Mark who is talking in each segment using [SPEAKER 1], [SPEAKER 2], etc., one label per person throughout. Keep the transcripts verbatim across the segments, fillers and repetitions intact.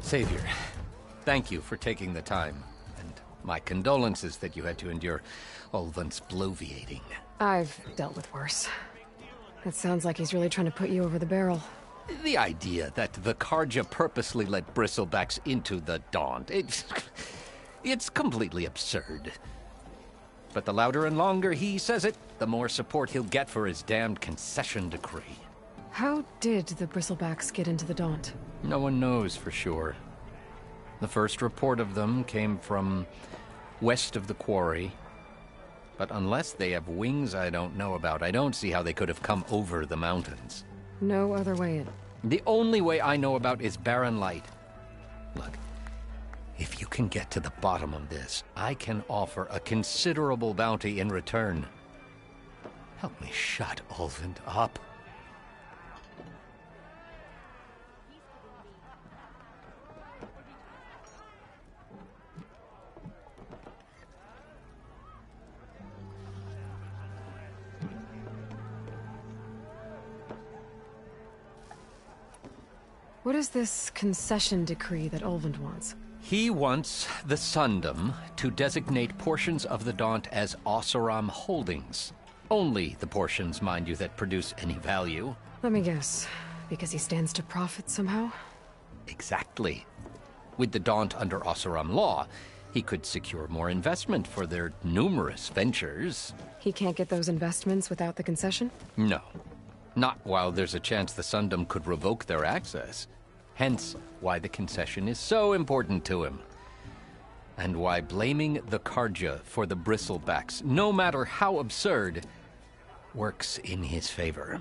[SPEAKER 1] Savior, thank you for taking the time, and my condolences that you had to endure Ulvund's bloviating.
[SPEAKER 2] I've dealt with worse. It sounds like he's really trying to put you over the barrel.
[SPEAKER 1] The idea that the Carja purposely let Bristlebacks into the Daunt, it's... it's completely absurd. But the louder and longer he says it, the more support he'll get for his damned concession decree.
[SPEAKER 2] How did the Bristlebacks get into the Daunt?
[SPEAKER 1] No one knows for sure. The first report of them came from west of the quarry. But unless they have wings I don't know about, I don't see how they could have come over the mountains.
[SPEAKER 2] No other way in.
[SPEAKER 1] The only way I know about is Barren Light. Look, if you can get to the bottom of this, I can offer a considerable bounty in return. Help me shut Ulvund up.
[SPEAKER 2] What is this concession decree that Ulvund wants?
[SPEAKER 1] He wants the Sundom to designate portions of the Daunt as Oseram holdings. Only the portions, mind you, that produce any value.
[SPEAKER 2] Let me guess. Because he stands to profit somehow?
[SPEAKER 1] Exactly. With the Daunt under Oseram law, he could secure more investment for their numerous ventures.
[SPEAKER 2] He can't get those investments without the concession?
[SPEAKER 1] No. Not while there's a chance the Sundom could revoke their access. Hence, why the concession is so important to him. And why blaming the Carja for the Bristlebacks, no matter how absurd, works in his favor.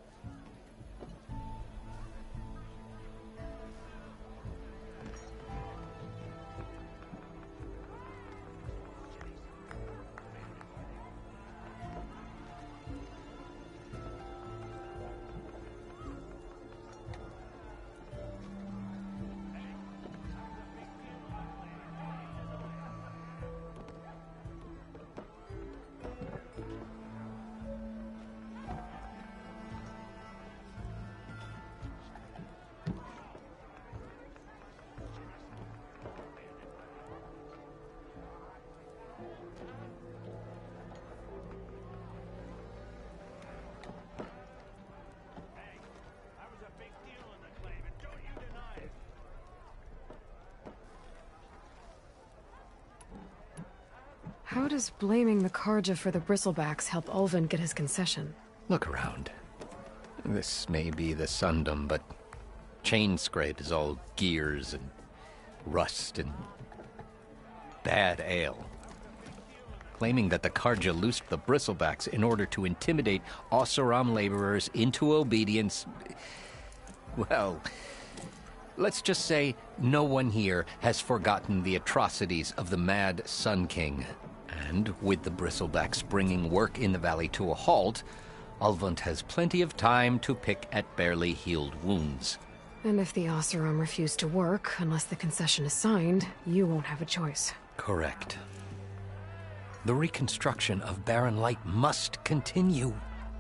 [SPEAKER 2] How does blaming the Carja for the Bristlebacks help Ulvund get his concession?
[SPEAKER 1] Look around. This may be the Sundom, but Chainscrape is all gears and rust and bad ale. Claiming that the Carja loosed the Bristlebacks in order to intimidate Oseram laborers into obedience... Well, let's just say no one here has forgotten the atrocities of the Mad Sun King. And with the Bristlebacks bringing work in the valley to a halt, Ulvund has plenty of time to pick at barely healed wounds.
[SPEAKER 2] And if the Oseram refuse to work, unless the concession is signed, you won't have a choice.
[SPEAKER 1] Correct. The reconstruction of Barren Light must continue.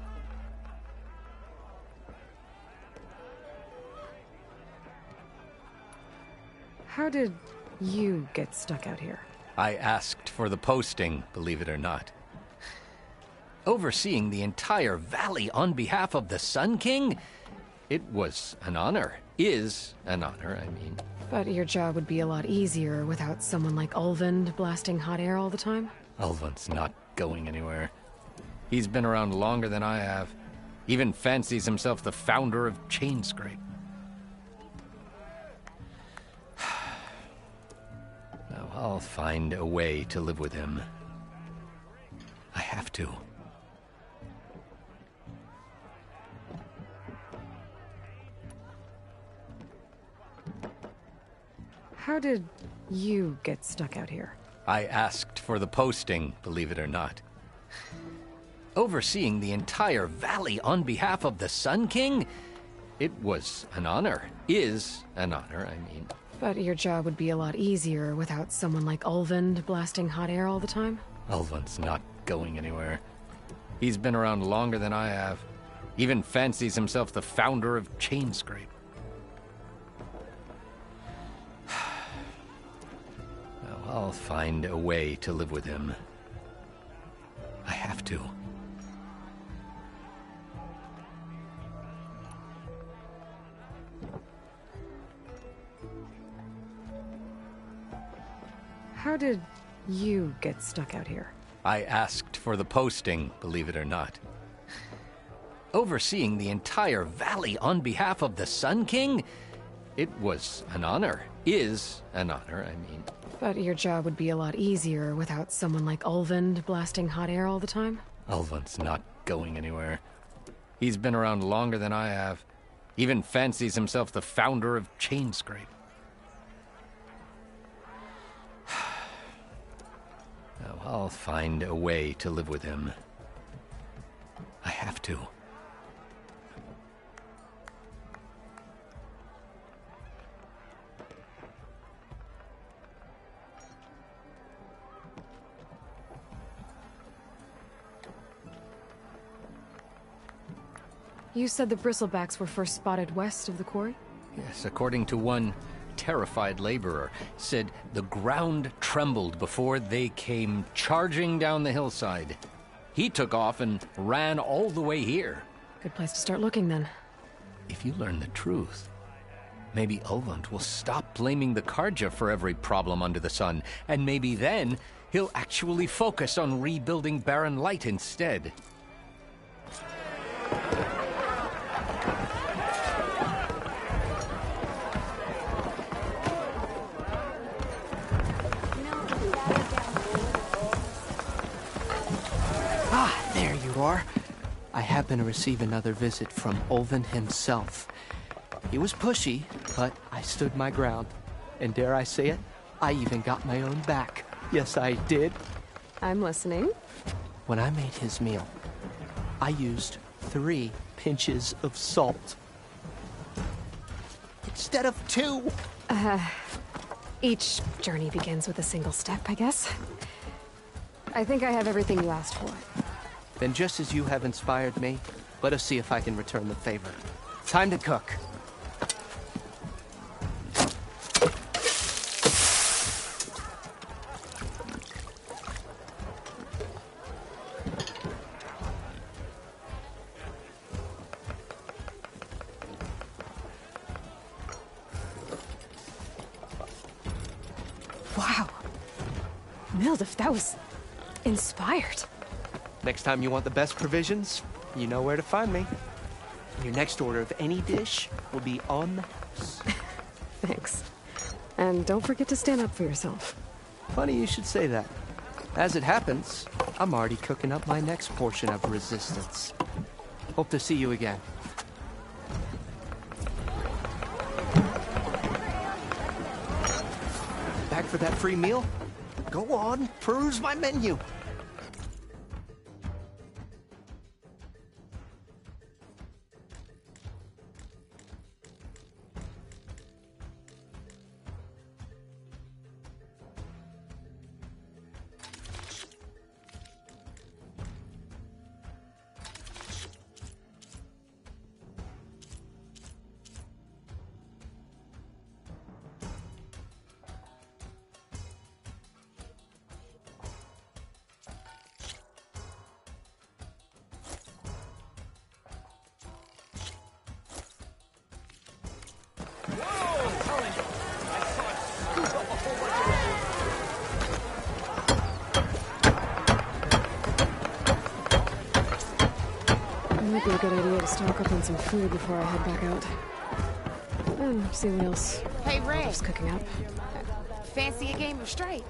[SPEAKER 2] How did you get stuck out here?
[SPEAKER 1] I asked for the posting, believe it or not. Overseeing the entire valley on behalf of the Sun King? It was an honor. Is an honor, I mean.
[SPEAKER 2] But your job would be a lot easier without someone like Ulvund blasting hot air all the time?
[SPEAKER 1] Ulvund's not going anywhere. He's been around longer than I have. Even fancies himself the founder of Chainscrape. Now, I'll find a way to live with him. I have to.
[SPEAKER 2] How did you get stuck out here?
[SPEAKER 1] I asked for the posting, believe it or not. Overseeing the entire valley on behalf of the Sun King? It was an honor. Is an honor, I mean.
[SPEAKER 2] But your job would be a lot easier without someone like Ulvund blasting hot air all the time?
[SPEAKER 1] Ulvund's not going anywhere. He's been around longer than I have. Even fancies himself the founder of Chainscrape. I'll find a way to live with him. I have to.
[SPEAKER 2] How did you get stuck out here?
[SPEAKER 1] I asked for the posting, believe it or not. Overseeing the entire valley on behalf of the Sun King? It was an honor. Is an honor, I mean.
[SPEAKER 2] But your job would be a lot easier without someone like Ulvund blasting hot air all the time?
[SPEAKER 1] Ulvund's not going anywhere. He's been around longer than I have. Even fancies himself the founder of Chainscrape. Now, I'll find a way to live with him. I have to.
[SPEAKER 2] You said the bristlebacks were first spotted west of the quarry?
[SPEAKER 1] Yes, according to one terrified laborer, said the ground trembled before they came charging down the hillside. He took off and ran all the way here.
[SPEAKER 2] Good place to start looking, then.
[SPEAKER 1] If you learn the truth, maybe Ulvund will stop blaming the Carja for every problem under the sun, and maybe then he'll actually focus on rebuilding Barren Light instead.
[SPEAKER 3] Ah, there you are. I happen to receive another visit from Ulvund himself. He was pushy, but I stood my ground. And dare I say it, I even got my own back. Yes, I did.
[SPEAKER 2] I'm listening.
[SPEAKER 3] When I made his meal, I used three pinches of salt. Instead of two.
[SPEAKER 2] Uh, each journey begins with a single step, I guess. I think I have everything you asked for.
[SPEAKER 3] Then just as you have inspired me, let us see if I can return the favor. Time to cook.
[SPEAKER 2] Wow. Mildif, that was inspired.
[SPEAKER 3] Next time you want the best provisions, you know where to find me. Your next order of any dish will be on the house.
[SPEAKER 2] Thanks. And don't forget to stand up for yourself.
[SPEAKER 3] Funny you should say that. As it happens, I'm already cooking up my next portion of resistance. Hope to see you again. Back for that free meal? Go on, peruse my menu.
[SPEAKER 2] Might be a good idea to stock up on some food before I head back out. And see what else
[SPEAKER 4] Hey, Ray.
[SPEAKER 2] Mildif's cooking up.
[SPEAKER 4] Fancy a game of strike?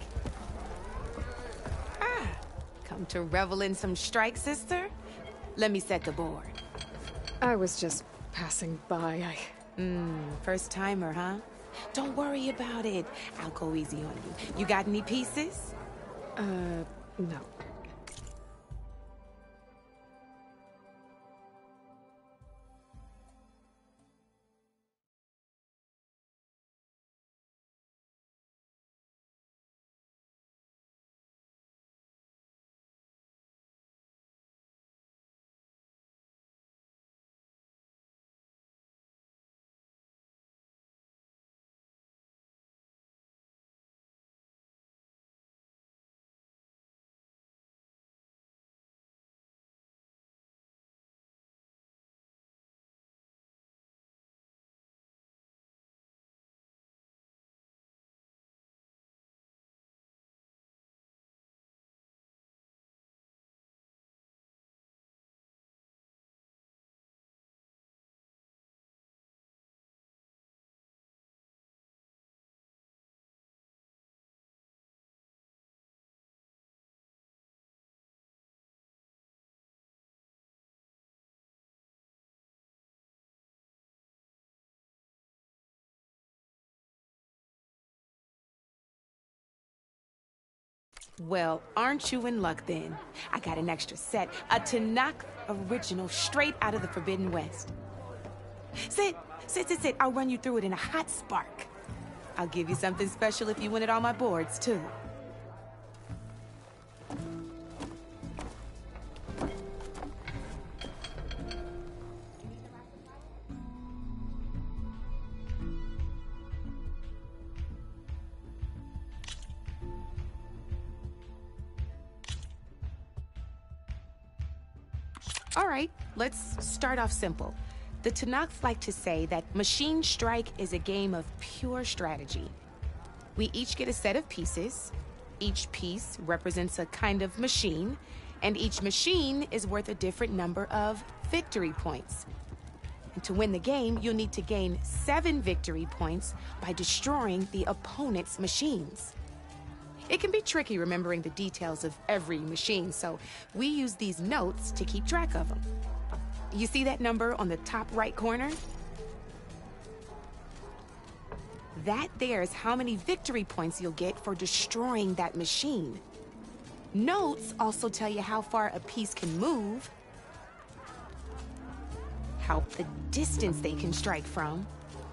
[SPEAKER 4] Ah, come to revel in some strike, sister? Let me set the board.
[SPEAKER 2] I was just passing by. I...
[SPEAKER 4] Mmm, first timer, huh? Don't worry about it. I'll go easy on you. You got any pieces?
[SPEAKER 2] Uh, no.
[SPEAKER 4] Well, aren't you in luck then? I got an extra set, a Tanakh original straight out of the Forbidden West. Sit, sit, sit, sit. I'll run you through it in a hot spark. I'll give you something special if you win it on my boards, too. All right, let's start off simple. The Tanakh like to say that Machine Strike is a game of pure strategy. We each get a set of pieces. Each piece represents a kind of machine, and each machine is worth a different number of victory points. And to win the game, you'll need to gain seven victory points by destroying the opponent's machines. It can be tricky remembering the details of every machine, so we use these notes to keep track of them. You see that number on the top right corner? That there is how many victory points you'll get for destroying that machine. Notes also tell you how far a piece can move, how the distance they can strike from,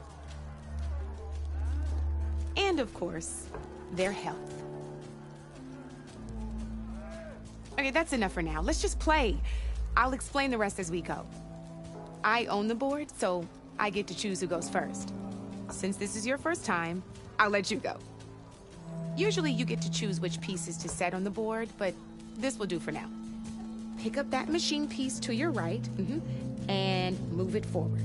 [SPEAKER 4] and of course, their health. Okay, that's enough for now. Let's just play. I'll explain the rest as we go. I own the board, so I get to choose who goes first. Since this is your first time, I'll let you go. Usually you get to choose which pieces to set on the board, but this will do for now. Pick up that machine piece to your right, mm-hmm, and move it forward.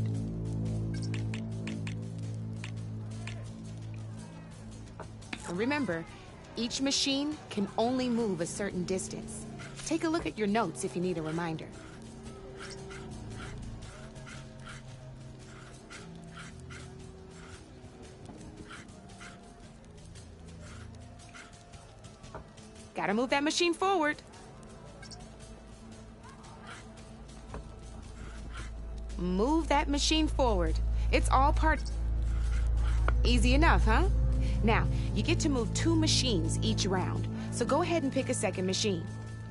[SPEAKER 4] And remember, each machine can only move a certain distance. Take a look at your notes if you need a reminder. Gotta move that machine forward. Move that machine forward. It's all part... Easy enough, huh? Now, you get to move two machines each round, so go ahead and pick a second machine.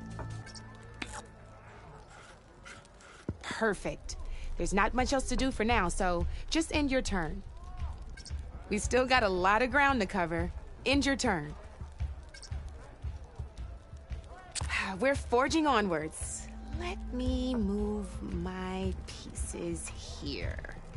[SPEAKER 4] Perfect. There's not much else to do for now, so just end your turn. We still got a lot of ground to cover. End your turn. We're forging onwards. Let me move my pieces here.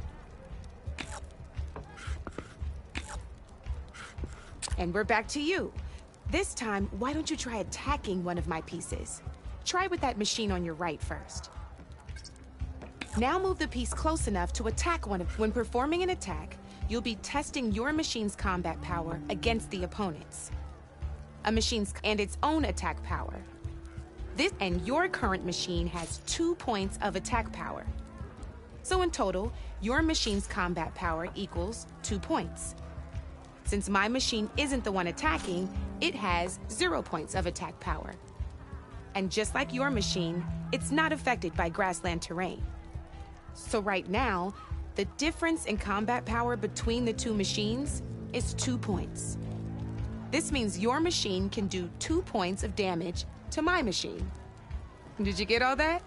[SPEAKER 4] And we're back to you. This time, why don't you try attacking one of my pieces? Try with that machine on your right first. Now move the piece close enough to attack one of... When performing an attack, you'll be testing your machine's combat power against the opponent's. A machine's and its own attack power. This and your current machine has two points of attack power. So in total, your machine's combat power equals two points. Since my machine isn't the one attacking, it has zero points of attack power. And just like your machine, it's not affected by grassland terrain. So right now, the difference in combat power between the two machines is two points. This means your machine can do two points of damage to my machine. Did you get all that?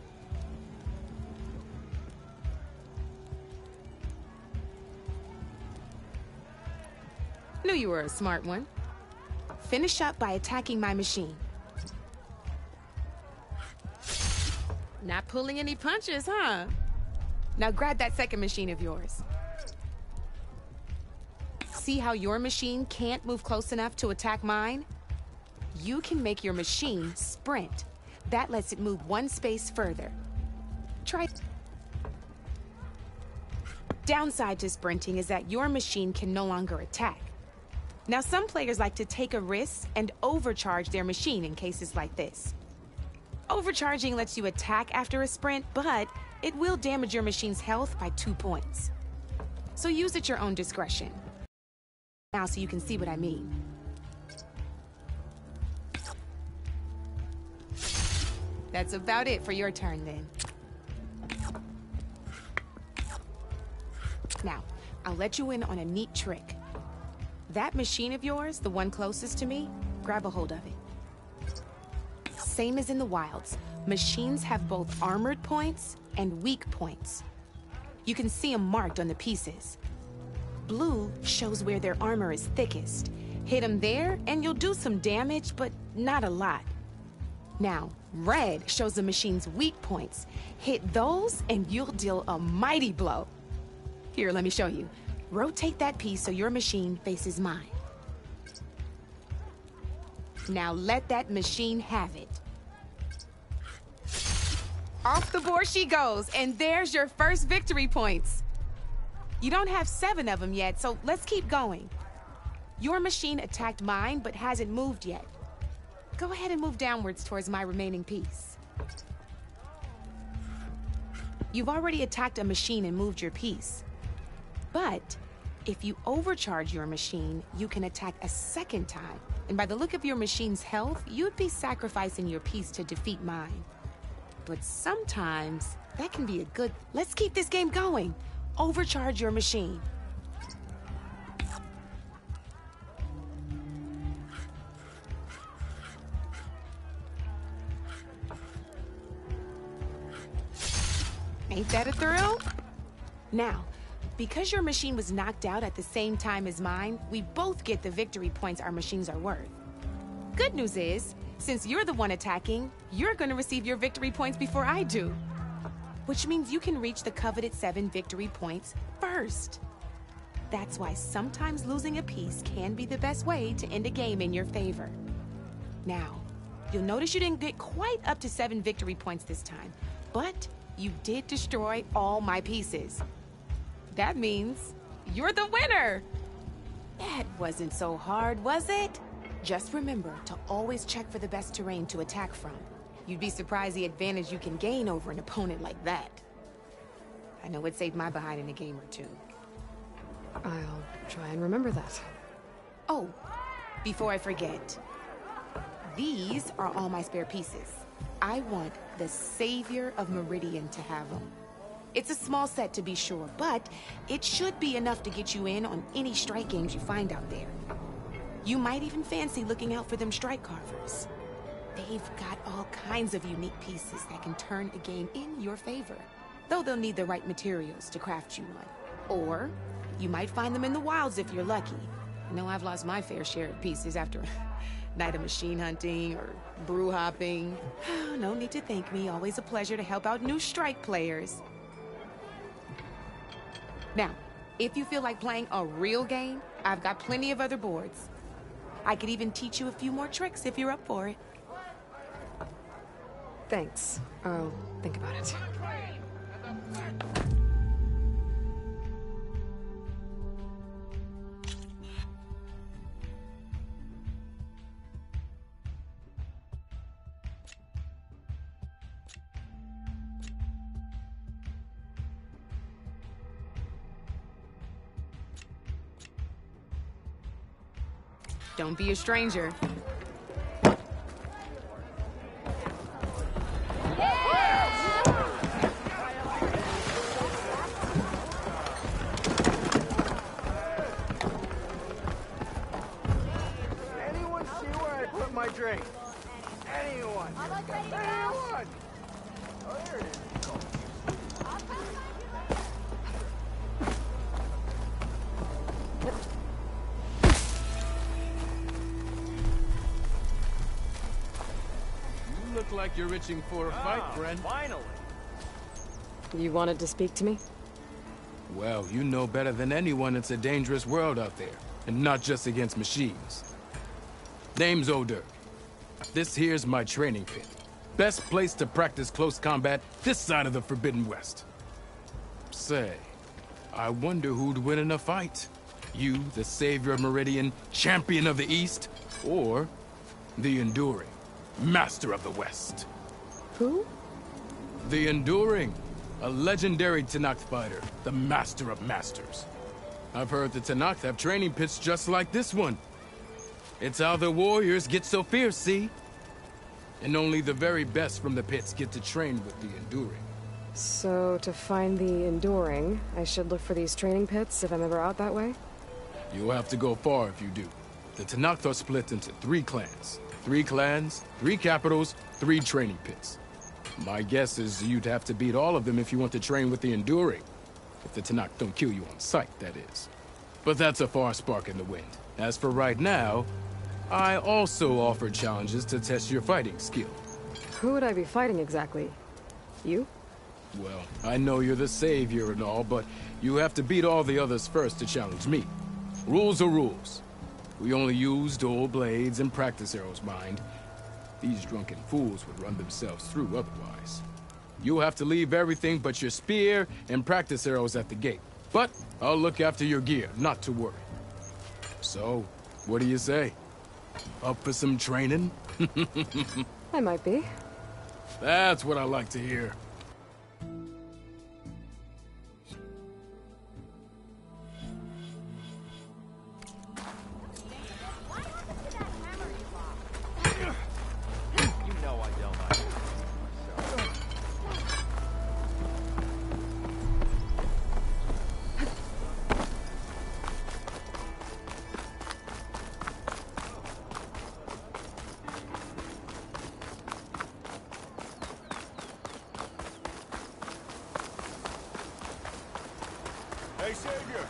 [SPEAKER 4] Knew you were a smart one. Finish up by attacking my machine. Not pulling any punches, huh? Now grab that second machine of yours. See how your machine can't move close enough to attack mine? You can make your machine sprint. That lets it move one space further. Try... Downside to sprinting is that your machine can no longer attack. Now, some players like to take a risk and overcharge their machine in cases like this. Overcharging lets you attack after a sprint, but it will damage your machine's health by two points. So use at your own discretion. Now so you can see what I mean. That's about it for your turn then. Now, I'll let you in on a neat trick. That machine of yours, the one closest to me, grab a hold of it. same as in the wilds. Machines have both armored points and weak points. You can see them marked on the pieces. Blue shows where their armor is thickest. Hit them there, and you'll do some damage, but not a lot. Now, red shows the machine's weak points. Hit those, and you'll deal a mighty blow. Here, let me show you. Rotate that piece so your machine faces mine. Now let that machine have it. Off the board she goes, and there's your first victory points. You don't have seven of them yet, so let's keep going. Your machine attacked mine, but hasn't moved yet. Go ahead and move downwards towards my remaining piece. You've already attacked a machine and moved your piece. But if you overcharge your machine, you can attack a second time. And by the look of your machine's health, you'd be sacrificing your piece to defeat mine. But sometimes that can be a good... Let's keep this game going. Overcharge your machine. Ain't that a thrill? Now, because your machine was knocked out at the same time as mine, we both get the victory points our machines are worth. Good news is, since you're the one attacking, you're gonna receive your victory points before I do. Which means you can reach the coveted seven victory points first. That's why sometimes losing a piece can be the best way to end a game in your favor. Now, you'll notice you didn't get quite up to seven victory points this time, but you did destroy all my pieces. That means you're the winner! That wasn't so hard, was it? Just remember to always check for the best terrain to attack from. You'd be surprised the advantage you can gain over an opponent like that. I know it saved my behind in a game or two.
[SPEAKER 2] I'll try and remember that.
[SPEAKER 4] Oh, before I forget, these are all my spare pieces. I want the Savior of Meridian to have them. It's a small set to be sure, but it should be enough to get you in on any strike games you find out there. You might even fancy looking out for them strike carvers. They've got all kinds of unique pieces that can turn a game in your favor, though they'll need the right materials to craft you one. Or you might find them in the wilds if you're lucky. I know I've lost my fair share of pieces after a night of machine hunting or brew hopping. No need to thank me. Always a pleasure to help out new strike players. Now, if you feel like playing a real game, I've got plenty of other boards. I could even teach you a few more tricks if you're up for it.
[SPEAKER 2] Thanks. I'll think about it.
[SPEAKER 4] Don't be a stranger.
[SPEAKER 5] Anyone see where I put my drink? Anyone? Anyone? Oh, there it is.
[SPEAKER 6] Look like you're itching for a fight,
[SPEAKER 5] Oh,
[SPEAKER 6] friend.
[SPEAKER 5] finally.
[SPEAKER 2] You wanted to speak to me?
[SPEAKER 6] Well, you know better than anyone it's a dangerous world out there, and not just against machines. Name's O'Dirk. This here's my training pit. Best place to practice close combat this side of the Forbidden West. Say, I wonder who'd win in a fight. You, the Savior of Meridian, Champion of the East, or the Enduring, Master of the West.
[SPEAKER 2] Who?
[SPEAKER 6] The Enduring, a legendary Tenakth fighter, the Master of Masters. I've heard the Tenakth have training pits just like this one. It's how the warriors get so fierce, see? And only the very best from the pits get to train with the Enduring.
[SPEAKER 2] So, to find the Enduring, I should look for these training pits if I'm ever out that way?
[SPEAKER 6] You'll have to go far if you do. The Tenakth are split into three clans. Three clans, three capitals, three training pits. My guess is you'd have to beat all of them if you want to train with the Enduring. If the Tenakth don't kill you on sight, that is. But that's a far spark in the wind. As for right now, I also offer challenges to test your fighting skill.
[SPEAKER 2] Who would I be fighting exactly? You?
[SPEAKER 6] Well, I know you're the savior and all, but you have to beat all the others first to challenge me. Rules are rules. We only use dual blades and practice arrows, mind. These drunken fools would run themselves through otherwise. You'll have to leave everything but your spear and practice arrows at the gate. But I'll look after your gear, not to worry. So, what do you say? Up for some training?
[SPEAKER 2] I might be.
[SPEAKER 6] That's what I like to hear.
[SPEAKER 5] Hey, Savior!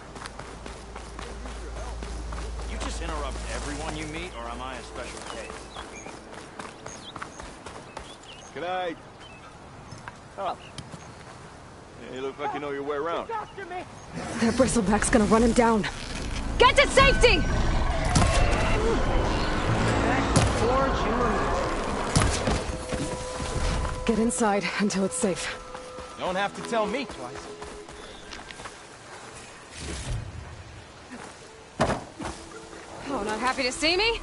[SPEAKER 7] You just interrupt everyone you meet, or am I a special case?
[SPEAKER 5] Good night. Oh. Yeah, you look like you know your way around.
[SPEAKER 2] That bristleback's gonna run him down. Get to safety! Get inside until it's safe.
[SPEAKER 7] Don't have to tell me twice.
[SPEAKER 2] Oh, not happy to see me?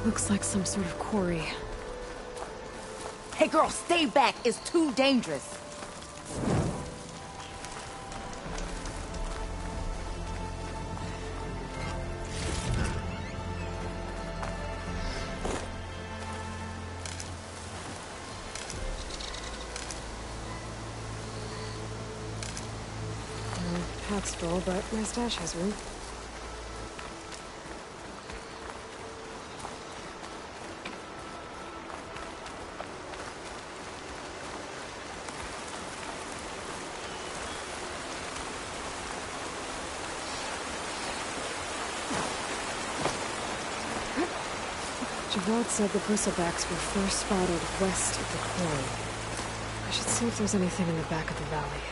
[SPEAKER 2] Looks like some sort of quarry.
[SPEAKER 8] Hey girl, stay back. It's too dangerous.
[SPEAKER 2] Pack's full, but my stash has room. Javad said the bristlebacks were first spotted west of the quarry. I should see if there's anything in the back of the valley.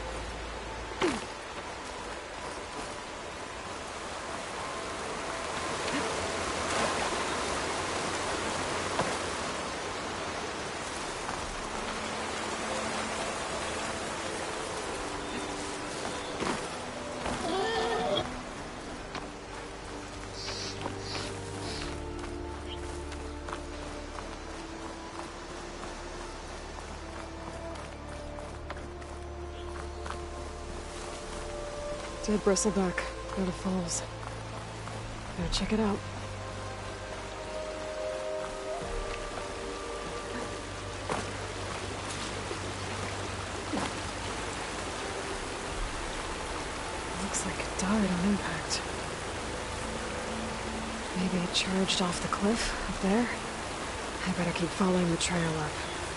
[SPEAKER 2] Dead bristleback. Go to Falls. Gotta check it out. Looks like it died on impact. Maybe it charged off the cliff up there. I better keep following the trail up.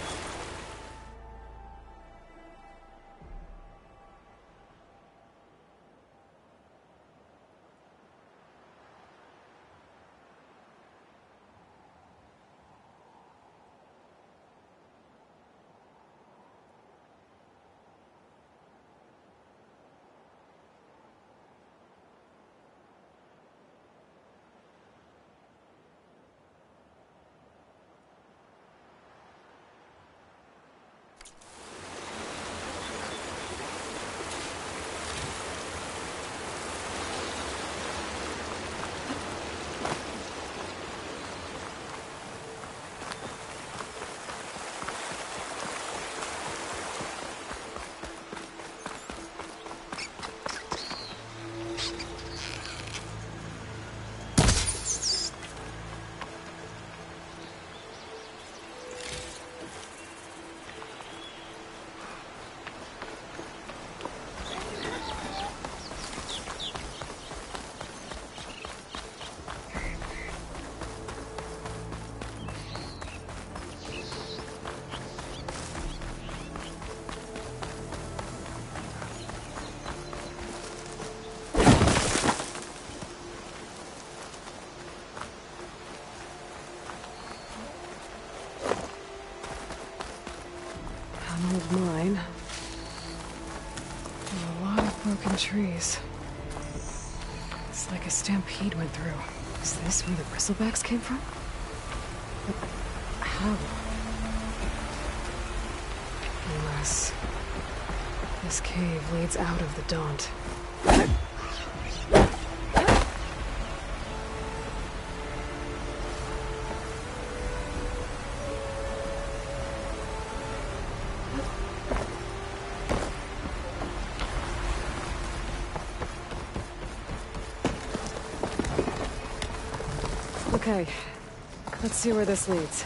[SPEAKER 2] Mine. And a lot of broken trees. It's like a stampede went through. Is this where the bristlebacks came from? But how? Unless this cave leads out of the Daunt. Okay, let's see where this leads.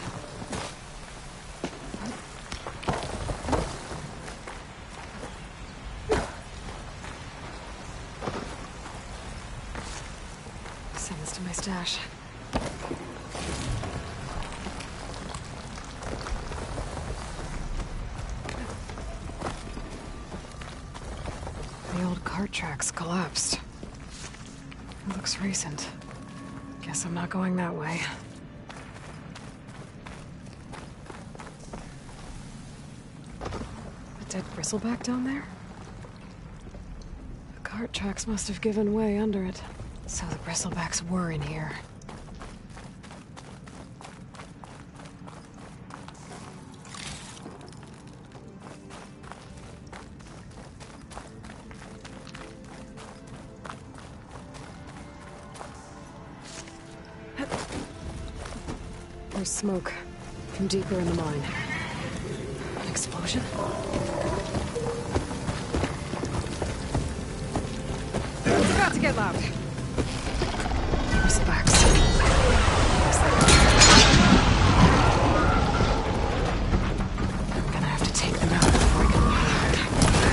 [SPEAKER 2] Send this to my stash. The old cart tracks collapsed. It looks recent. Guess I'm not going that way. A dead bristleback down there? The cart tracks must have given way under it. So the bristlebacks were in here. There's smoke from deeper in the mine. An explosion? It's about to get loud. Bristleback's. Looks like I'm gonna have to take them out before I can look back.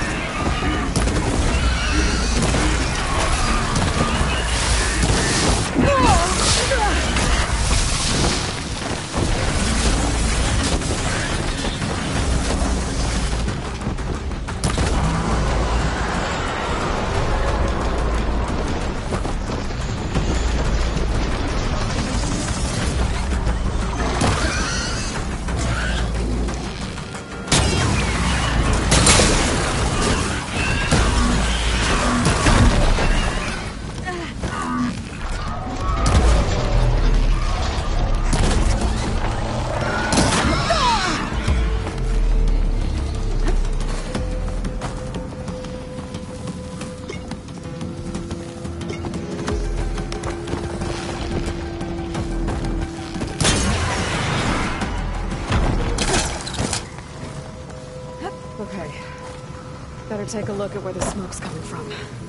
[SPEAKER 2] Okay. Better take a look at where the smoke's coming from.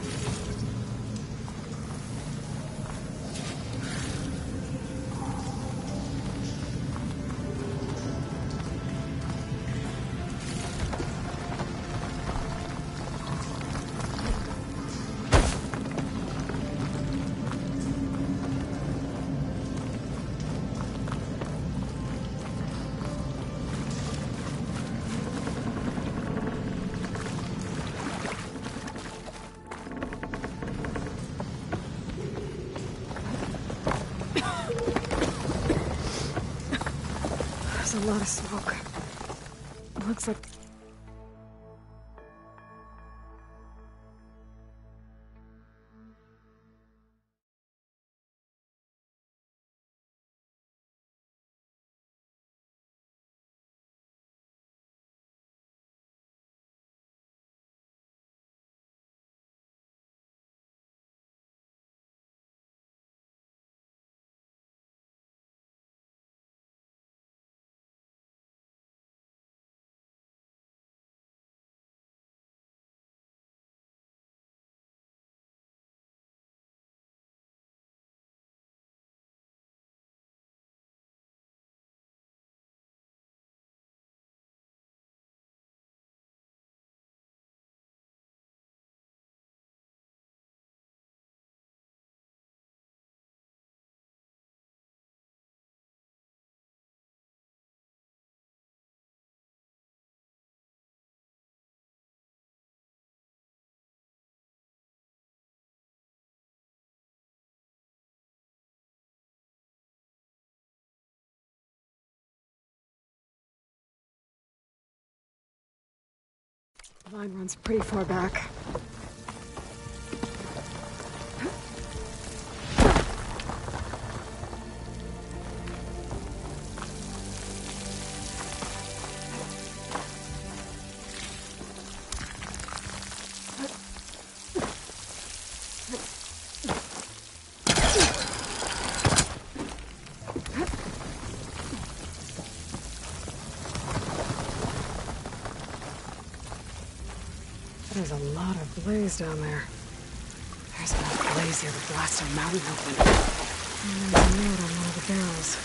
[SPEAKER 2] There's a lot of smoke. Looks like... The line runs pretty far back. There's a lot of blaze down there. There's enough blaze here to blast a mountain open. And there's a note on one of the barrels.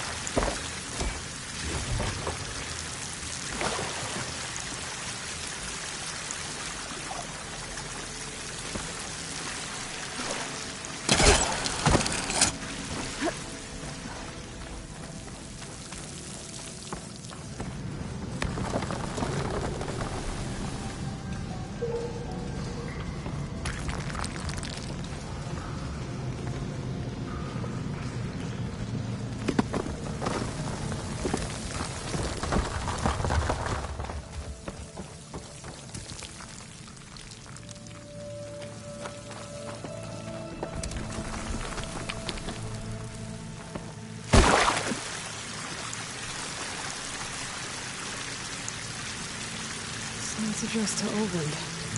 [SPEAKER 2] It's addressed to Oldland.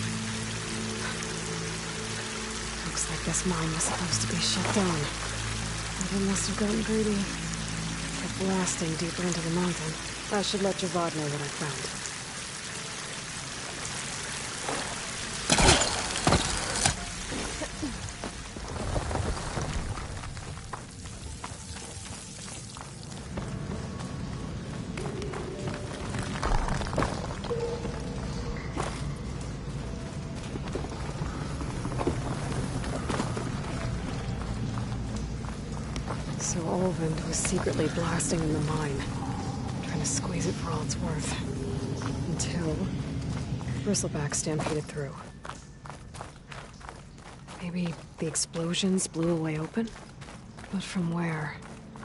[SPEAKER 2] Looks like this mine was supposed to be shut down. They must have gotten greedy. Kept blasting deeper into the mountain. That should let Javad know what I found. So Olvind was secretly blasting in the mine, trying to squeeze it for all it's worth. Until Bristleback stampeded through. Maybe the explosions blew a way open? But from where?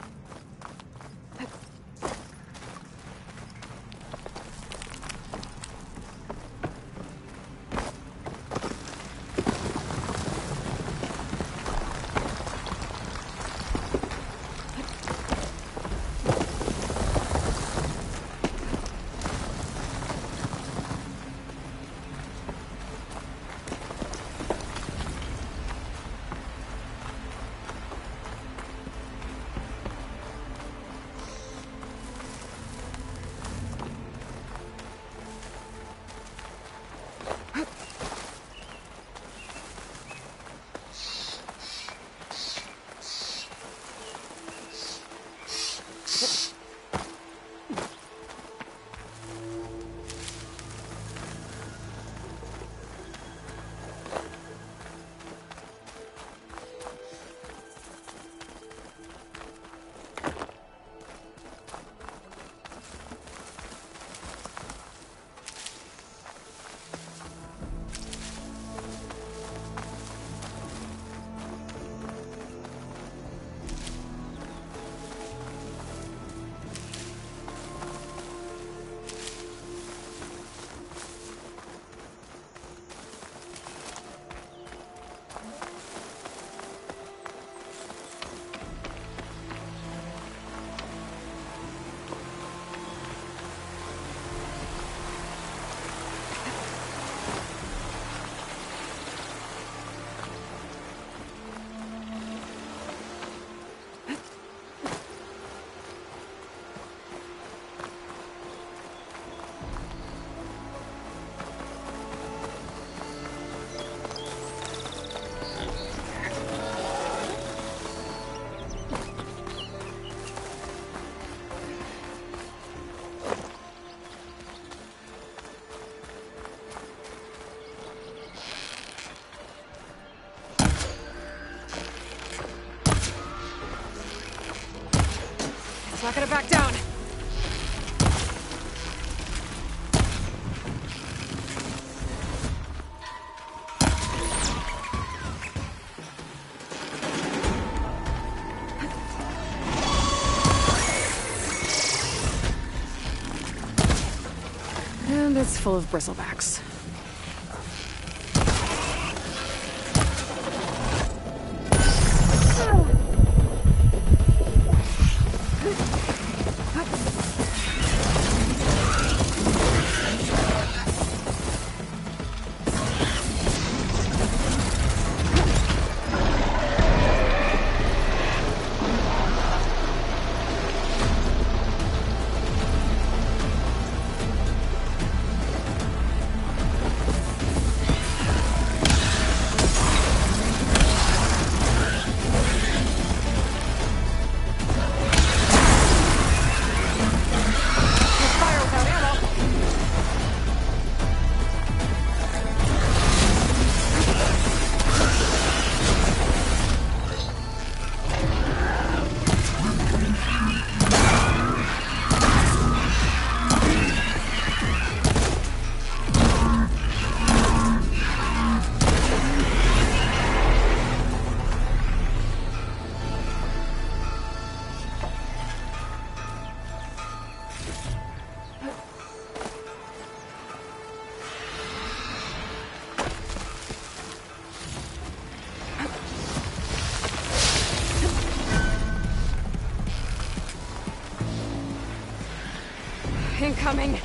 [SPEAKER 2] It's not gonna back down. And it's full of bristlebacks. Incoming.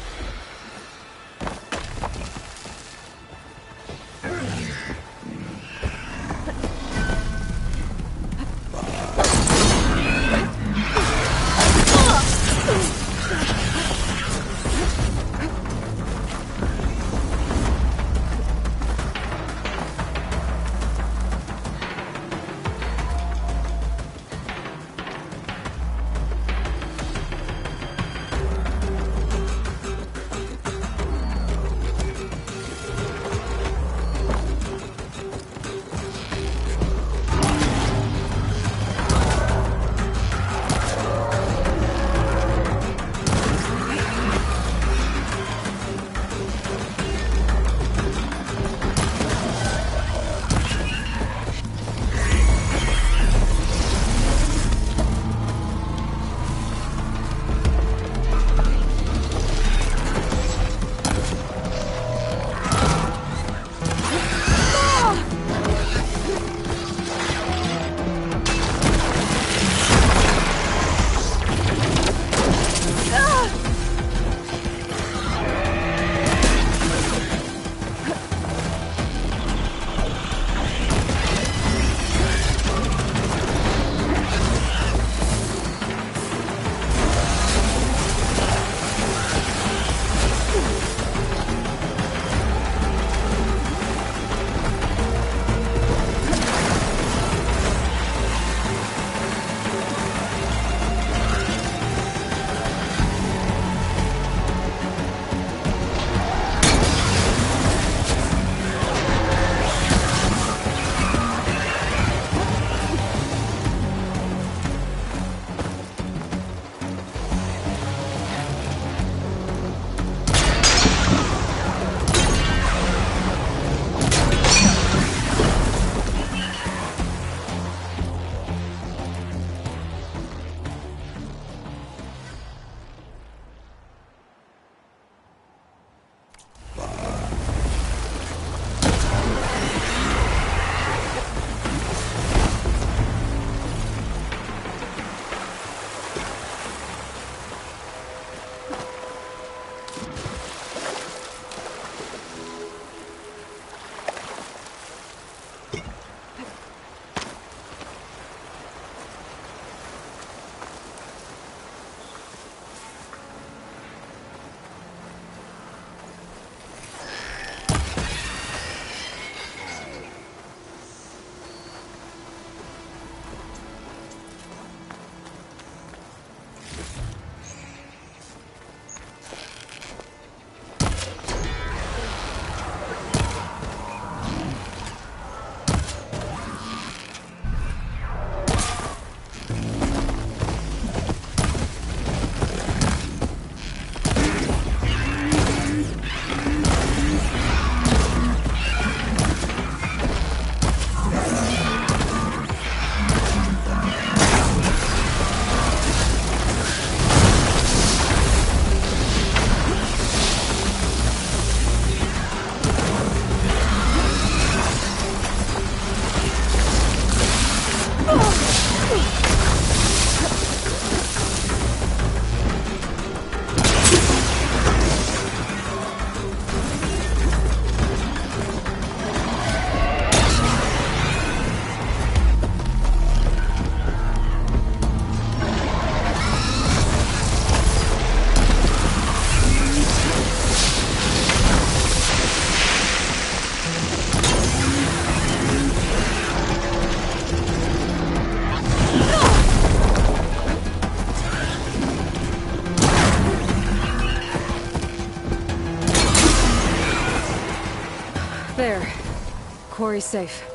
[SPEAKER 2] There. Quarry's safe.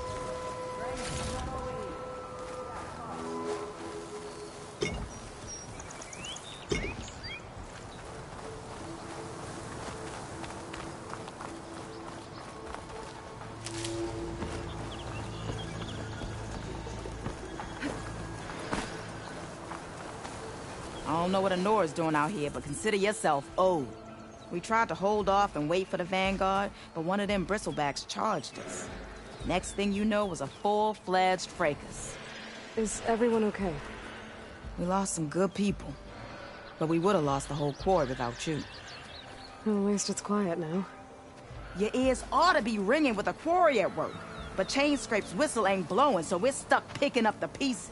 [SPEAKER 8] I don't know what Anora's doing out here, but consider yourself owed. We tried to hold off and wait for the Vanguard, but one of them bristlebacks charged us. Next thing you know was a full-fledged fracas.
[SPEAKER 2] Is everyone okay?
[SPEAKER 8] We lost some good people, but we would have lost the whole quarry without you.
[SPEAKER 2] Well, at least it's quiet now.
[SPEAKER 8] Your ears ought to be ringing with a quarry at work, but Chainscrape's whistle ain't blowing, so we're stuck picking up the pieces.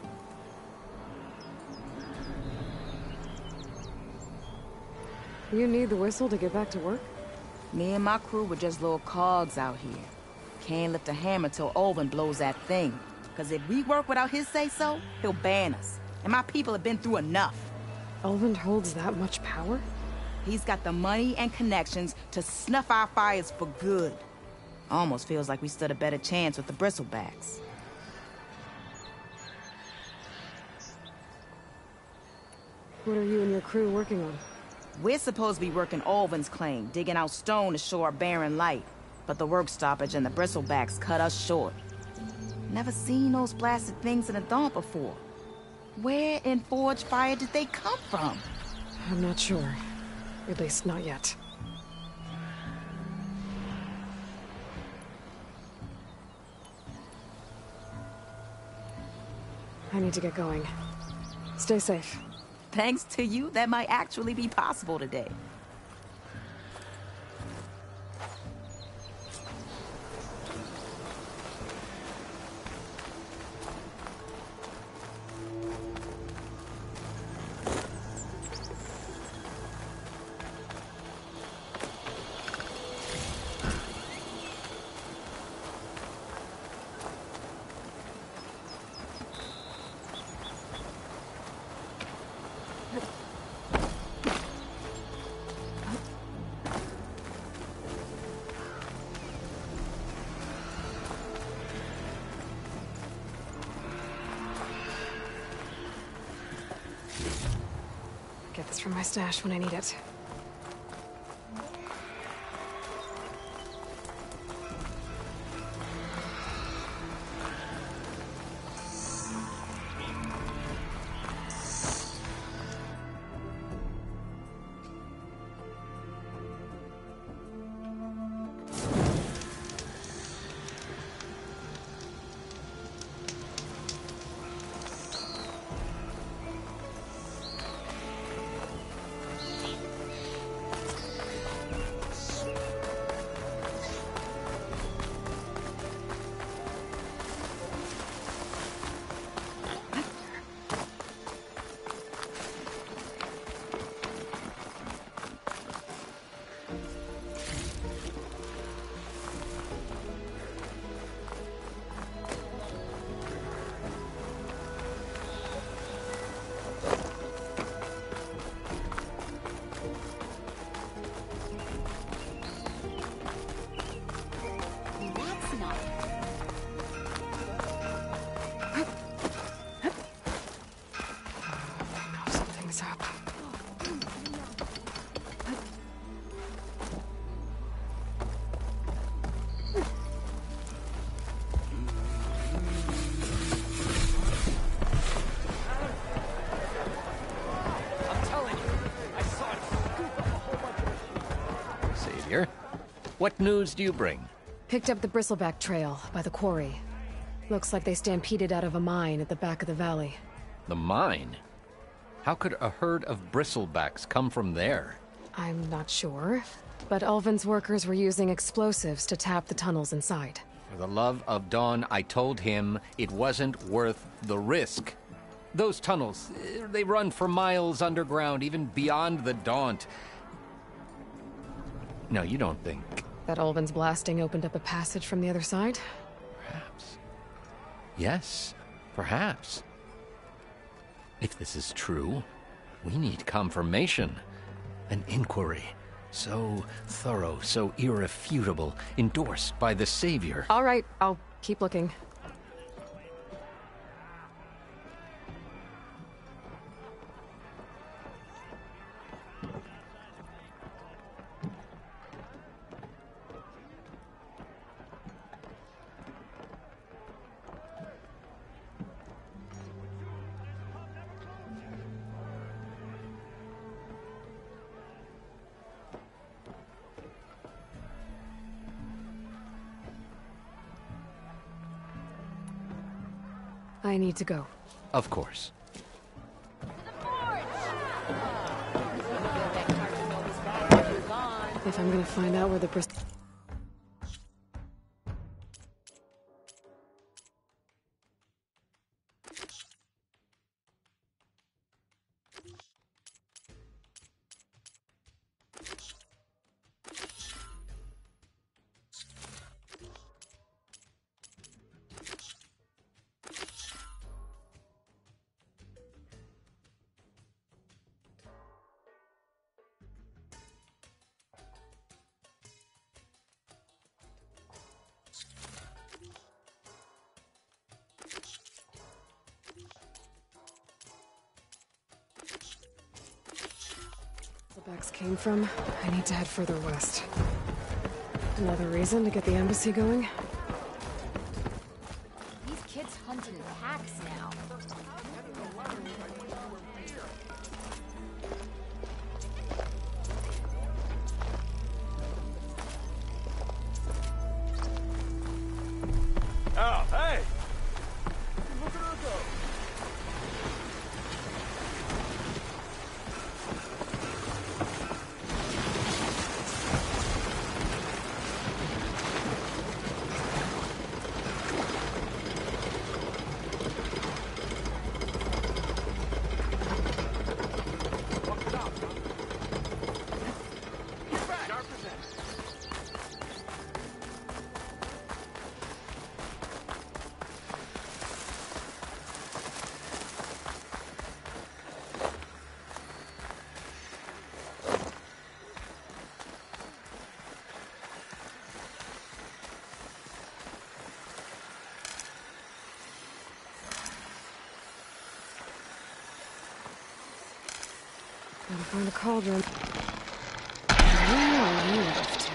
[SPEAKER 2] You need the whistle to get back to work?
[SPEAKER 8] Me and my crew were just little cogs out here. Can't lift a hammer till Olvin blows that thing. Cause if we work without his say-so, he'll ban us. And my people have been through enough.
[SPEAKER 2] Ulvund holds that much power?
[SPEAKER 8] He's got the money and connections to snuff our fires for good. Almost feels like we stood a better chance with the bristlebacks.
[SPEAKER 2] What are you and your crew working on?
[SPEAKER 8] We're supposed to be working Olvin's claim, digging out stone to show our barren light. But the work stoppage and the bristlebacks cut us short. Never seen those blasted things in a Daunt before. Where in Forge Fire did they come from?
[SPEAKER 2] I'm not sure. At least not yet. I need to get going. Stay safe.
[SPEAKER 8] Thanks to you, that might actually be possible today.
[SPEAKER 2] Get this from my stash when I need it.
[SPEAKER 1] What news do you bring?
[SPEAKER 2] Picked up the Bristleback trail by the quarry. Looks like they stampeded out of a mine at the back of the valley.
[SPEAKER 1] The mine? How could a herd of bristlebacks come from there?
[SPEAKER 2] I'm not sure, but Ulvin's workers were using explosives to tap the tunnels inside.
[SPEAKER 1] For the love of Dawn, I told him it wasn't worth the risk. Those tunnels, they run for miles underground, even beyond the Daunt. No, you don't think...
[SPEAKER 2] That Ulvin's blasting opened up a passage from the other side?
[SPEAKER 1] Perhaps. Yes, perhaps. If this is true, we need confirmation. An inquiry. So thorough, so irrefutable, endorsed by the Savior.
[SPEAKER 2] All right, I'll keep looking. I need to go.
[SPEAKER 1] Of course.
[SPEAKER 2] If I'm gonna find out where the Bristol... Bristleback's came from, I need to head further west. Another reason to get the embassy going?
[SPEAKER 9] These kids hunt in packs now.
[SPEAKER 5] Oh, hey! Look at her go!
[SPEAKER 2] Gotta find a cauldron. Oh, you left.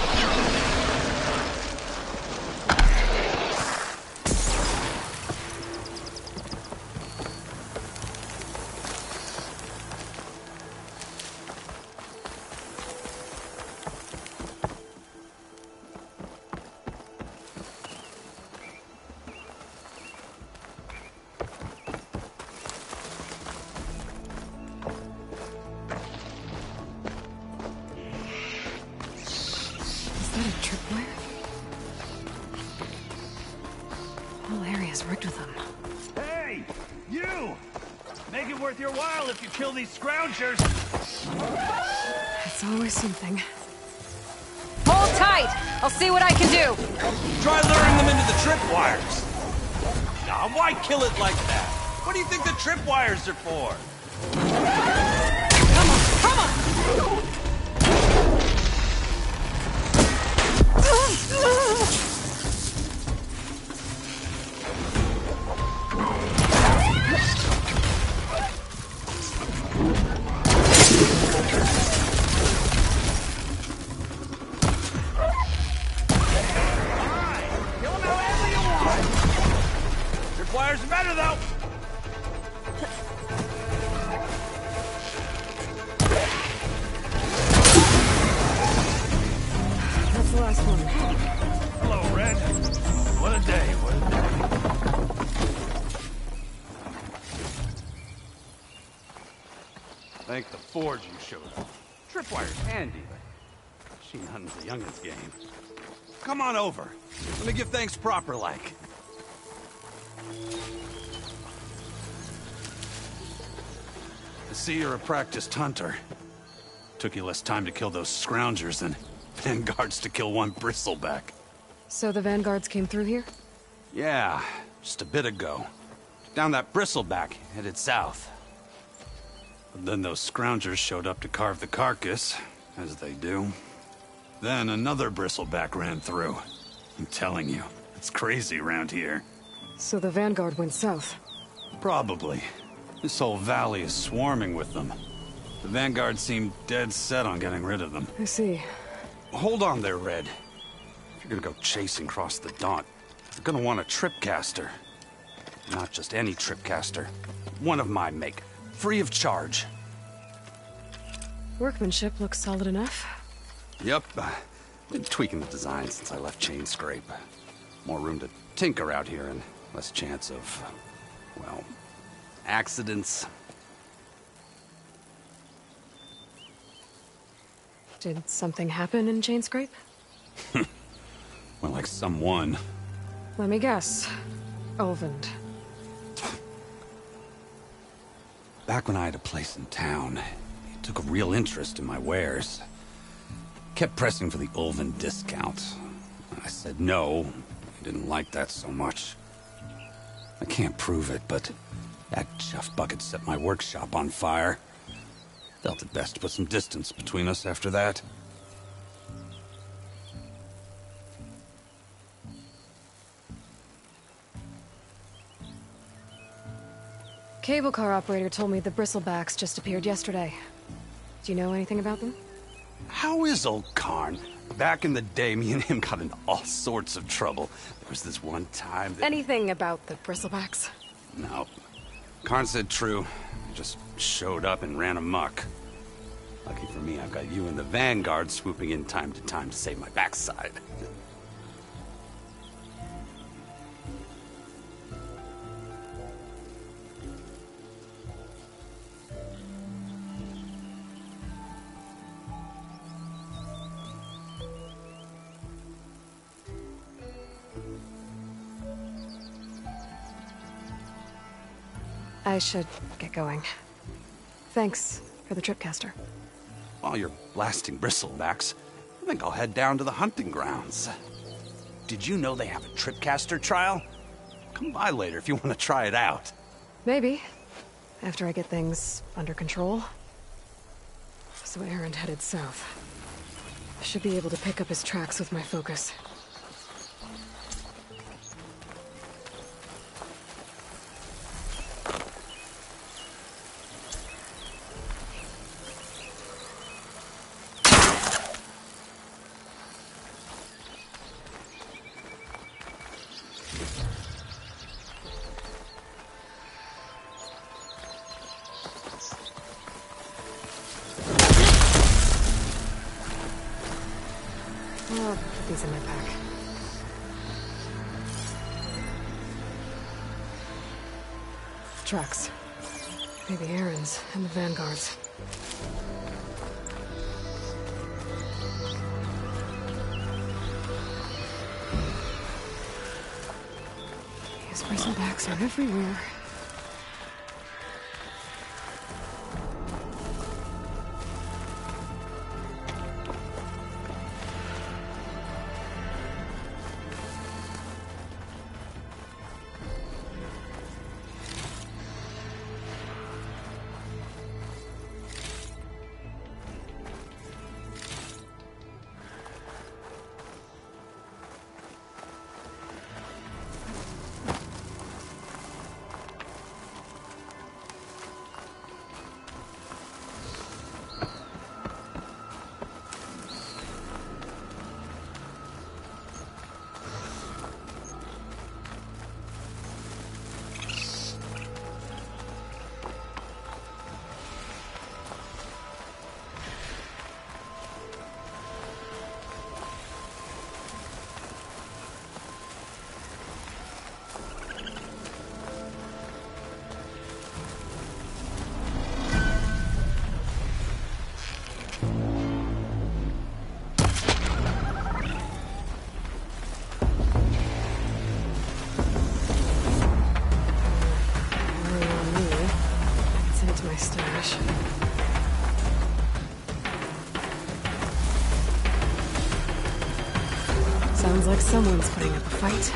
[SPEAKER 2] Is that a tripwire? The whole area's rigged with them.
[SPEAKER 5] Hey! You! Make it worth your while if you kill these scroungers!
[SPEAKER 2] It's always something.
[SPEAKER 9] Hold tight! I'll see what I can do!
[SPEAKER 10] Try luring them into the tripwires! Nah, why kill it like that? What do you think the tripwires are for?
[SPEAKER 9] Come on! Come on!
[SPEAKER 10] Tripwires are better, though!
[SPEAKER 2] That's the last one.
[SPEAKER 5] Hello, Red. What a day, what a day.
[SPEAKER 10] Thank the Forge you showed up. Tripwire's handy, but machine hunting's a youngin's game. Come on over. Let me give thanks proper like. I see you're a practiced hunter. Took you less time to kill those scroungers than vanguards to kill one bristleback.
[SPEAKER 2] So the vanguards came through here?
[SPEAKER 10] Yeah, just a bit ago. Down that bristleback, headed south. But then those scroungers showed up to carve the carcass, as they do. Then another bristleback ran through. I'm telling you, it's crazy around here.
[SPEAKER 2] So the Vanguard went south?
[SPEAKER 10] Probably. This whole valley is swarming with them. The Vanguard seemed dead set on getting rid of them.
[SPEAKER 2] I see.
[SPEAKER 10] Hold on there, Red. If you're gonna go chasing across the Daunt, you're gonna want a tripcaster. Not just any tripcaster. One of my make. Free of charge.
[SPEAKER 2] Workmanship looks solid enough.
[SPEAKER 10] Yep. Uh, been tweaking the design since I left Chain Scrape. More room to tinker out here and less chance of, well, accidents.
[SPEAKER 2] Did something happen in Chain Scrape?
[SPEAKER 10] Well, like someone.
[SPEAKER 2] Let me guess. Ulvund.
[SPEAKER 10] Back when I had a place in town, he took a real interest in my wares. Kept pressing for the Ulvund discount. I said no. He didn't like that so much. I can't prove it, but that chuff bucket set my workshop on fire. Felt it best to put some distance between us after that.
[SPEAKER 2] Cable car operator told me the Bristlebacks just appeared yesterday. Do you know anything about them?
[SPEAKER 10] How is old Karn? Back in the day, me and him got into all sorts of trouble. There was this one time that...
[SPEAKER 2] Anything about the Bristlebacks?
[SPEAKER 10] No. Karn said true. He just showed up and ran amok. Lucky for me, I've got you and the Vanguard swooping in time to time to save my backside.
[SPEAKER 2] I should get going. Thanks for the tripcaster.
[SPEAKER 10] While you're blasting bristlebacks, I think I'll head down to the hunting grounds. Did you know they have a tripcaster trial? Come by later if you want to try it out.
[SPEAKER 2] Maybe. After I get things under control. So Erend headed south. I should be able to pick up his tracks with my focus. I'll put these in my pack. Tracks. Maybe Erend's and the Vanguard's. These bristlebacks are everywhere. My stash. Sounds like someone's putting up a fight.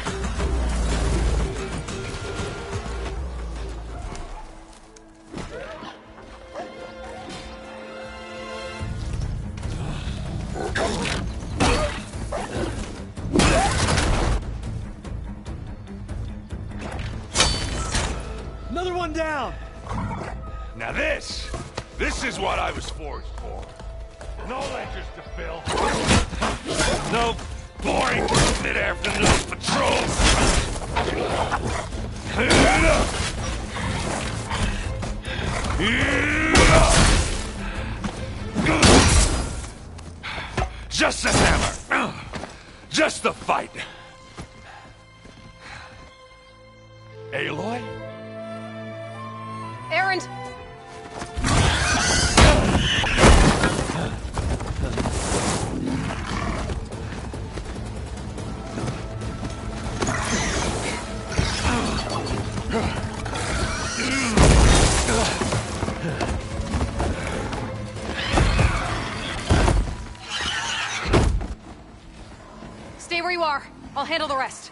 [SPEAKER 5] down!
[SPEAKER 11] Now this, this is what I was forged for. No ledgers to fill. No boring mid-afternoon patrols. Just the hammer. Just the fight. Aloy?
[SPEAKER 9] Erend! Stay where you are. I'll handle the rest.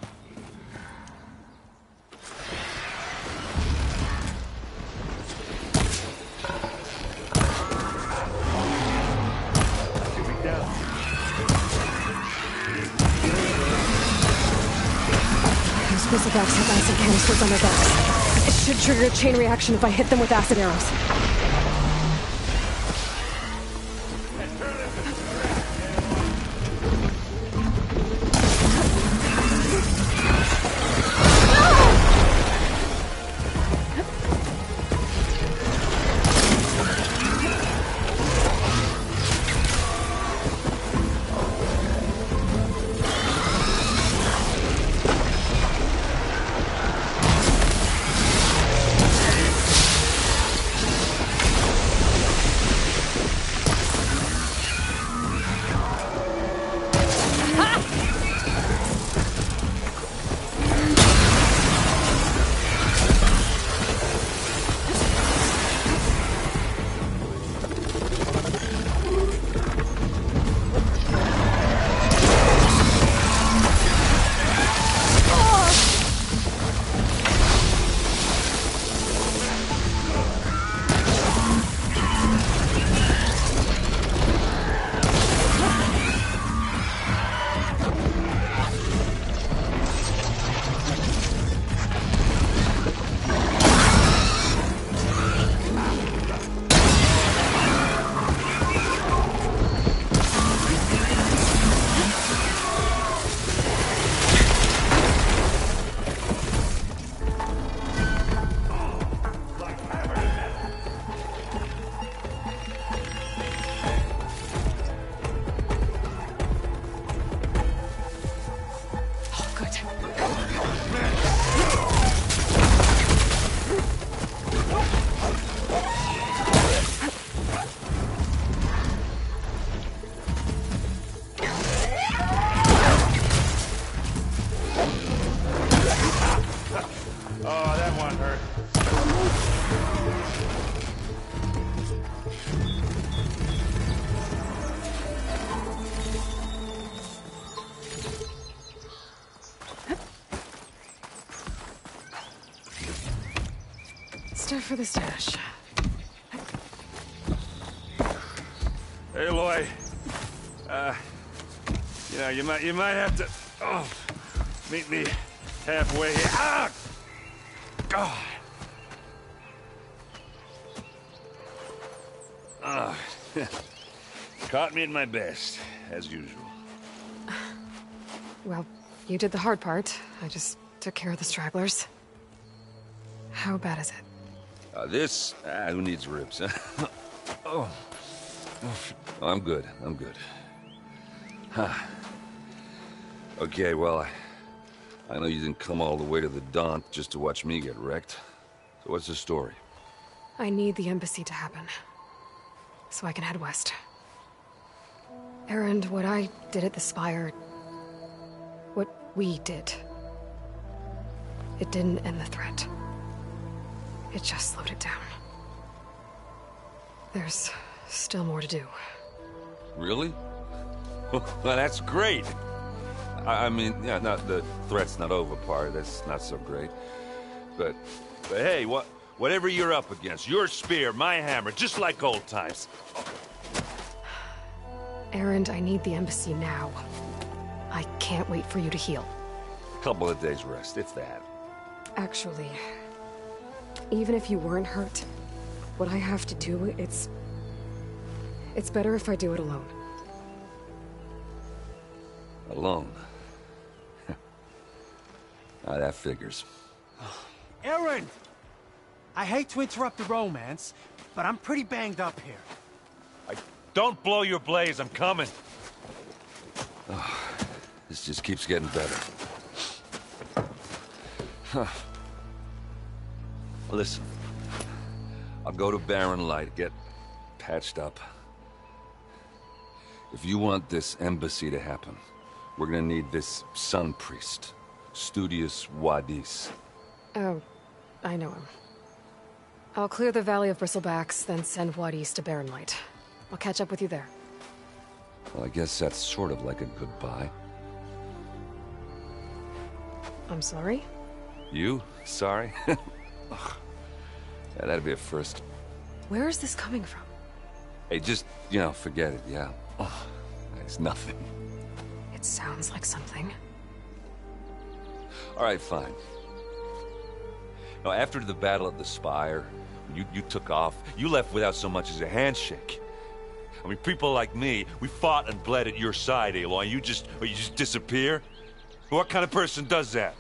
[SPEAKER 2] Bristlebacks have acid canisters on their backs. It should trigger a chain reaction if I hit them with acid arrows. Stuff for the stash.
[SPEAKER 11] Aloy, uh, you know, you might, you might have to, oh, meet me halfway here. Ah! God. Ah, caught me at my best, as usual.
[SPEAKER 2] Well, you did the hard part. I just took care of the stragglers. How bad is it?
[SPEAKER 11] Uh, this, ah, who needs ribs? Huh? Oh. oh, I'm good. I'm good. Huh. Okay, well, I, I know you didn't come all the way to the Daunt just to watch me get wrecked. So what's the story?
[SPEAKER 2] I need the embassy to happen, so I can head west. Erend, what I did at the Spire, what we did, it didn't end the threat. It just slowed it down. There's still more to do.
[SPEAKER 11] Really? Well, that's great. I, I mean, yeah, not the threat's not over part. That's not so great. But, but hey, what, whatever you're up against, your spear, my hammer, just like old times.
[SPEAKER 2] Erend, I need the embassy now. I can't wait for you to heal.
[SPEAKER 11] Couple of days rest, if that.
[SPEAKER 2] Actually, even if you weren't hurt, what I have to do, it's... It's better if I do it alone.
[SPEAKER 11] Alone? Ah, that figures.
[SPEAKER 5] Aaron! I hate to interrupt the romance, but I'm pretty banged up here.
[SPEAKER 7] I don't blow your blaze, I'm coming.
[SPEAKER 11] Oh, this just keeps getting better. Huh. Listen, I'll go to Barren Light, get patched up. If you want this embassy to happen, we're gonna need this Sun Priest, Studius Wadis.
[SPEAKER 2] Oh, I know him. I'll clear the Valley of Bristlebacks, then send Wadis to Barren Light. I'll catch up with you there.
[SPEAKER 11] Well, I guess that's sort of like a goodbye.
[SPEAKER 2] I'm sorry?
[SPEAKER 11] You? Sorry? Ugh. Yeah, that'd be a first.
[SPEAKER 2] Where is this coming from?
[SPEAKER 11] Hey, just, you know, forget it, yeah. Oh, it's nothing.
[SPEAKER 2] It sounds like something.
[SPEAKER 11] All right, fine. Now, after the Battle at the Spire, you, you took off, you left without so much as a handshake. I mean, people like me, we fought and bled at your side, Aloy. You just, or you just disappear? What kind of person does that?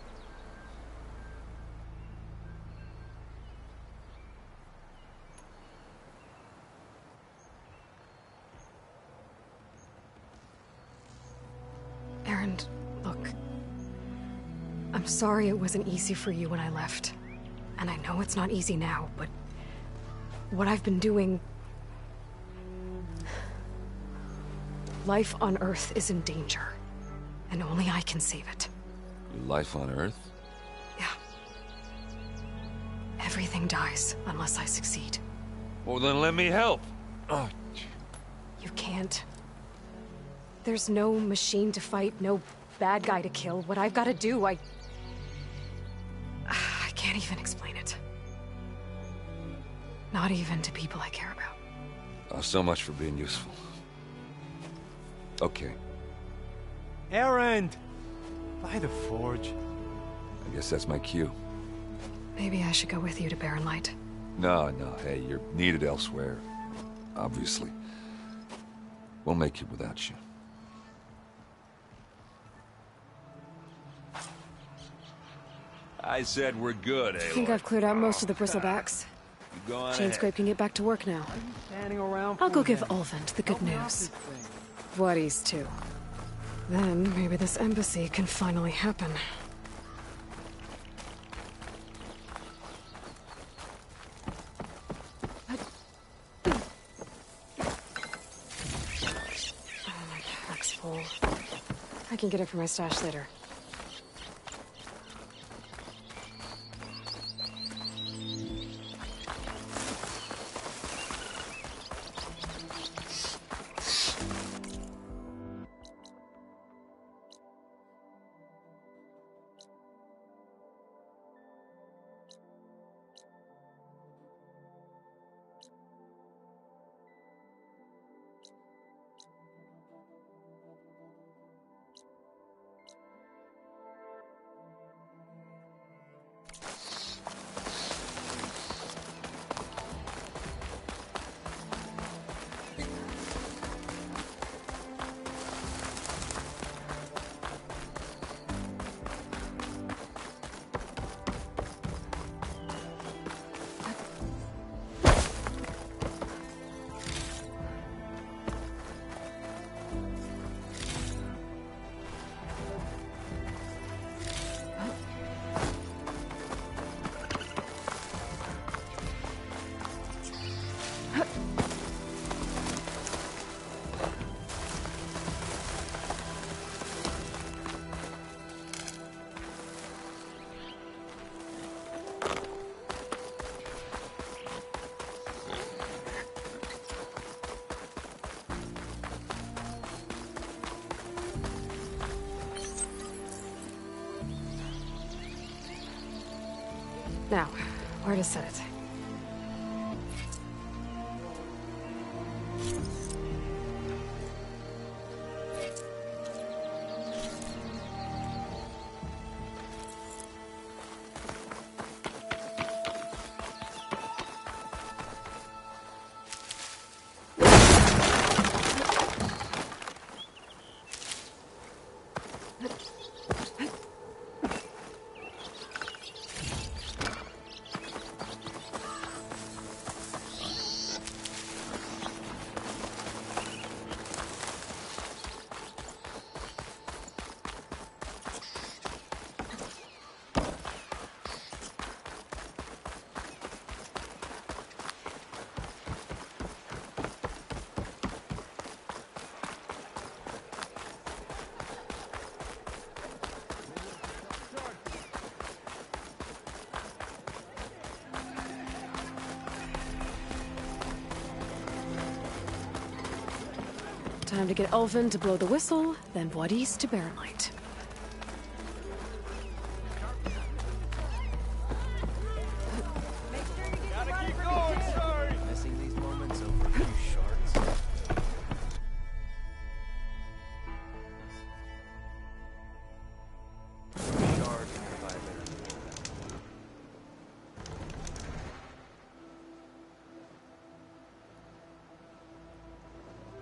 [SPEAKER 2] Aaron, look. I'm sorry it wasn't easy for you when I left. And I know it's not easy now, but... what I've been doing... Life on Earth is in danger. And only I can save it.
[SPEAKER 11] Your life on Earth?
[SPEAKER 2] Yeah. Everything dies unless I succeed.
[SPEAKER 11] Well, then let me help. Oh.
[SPEAKER 2] You can't. There's no machine to fight, no bad guy to kill. What I've got to do, I... I can't even explain it. Not even to people I care about.
[SPEAKER 11] Oh, so much for being useful. Okay.
[SPEAKER 5] Aaron! By the forge.
[SPEAKER 11] I guess that's my cue.
[SPEAKER 2] Maybe I should go with you to Barren Light.
[SPEAKER 11] No, no, hey, you're needed elsewhere. Obviously. We'll make it without you. I said we're good, Aloy.
[SPEAKER 2] I think I've cleared out most of the Bristlebacks.
[SPEAKER 11] You go on
[SPEAKER 2] Chainscrape
[SPEAKER 11] ahead.
[SPEAKER 2] can get back to work now.
[SPEAKER 5] Standing around
[SPEAKER 2] I'll go
[SPEAKER 5] for
[SPEAKER 2] give
[SPEAKER 5] them.
[SPEAKER 2] Ulvund the good news. Wadis, too. Then, maybe this embassy can finally happen. Oh, my pack's full. I can get it from my stash later. Now, where to set it? Time to get Ulvin to blow the whistle, then Wadis to Barren Light.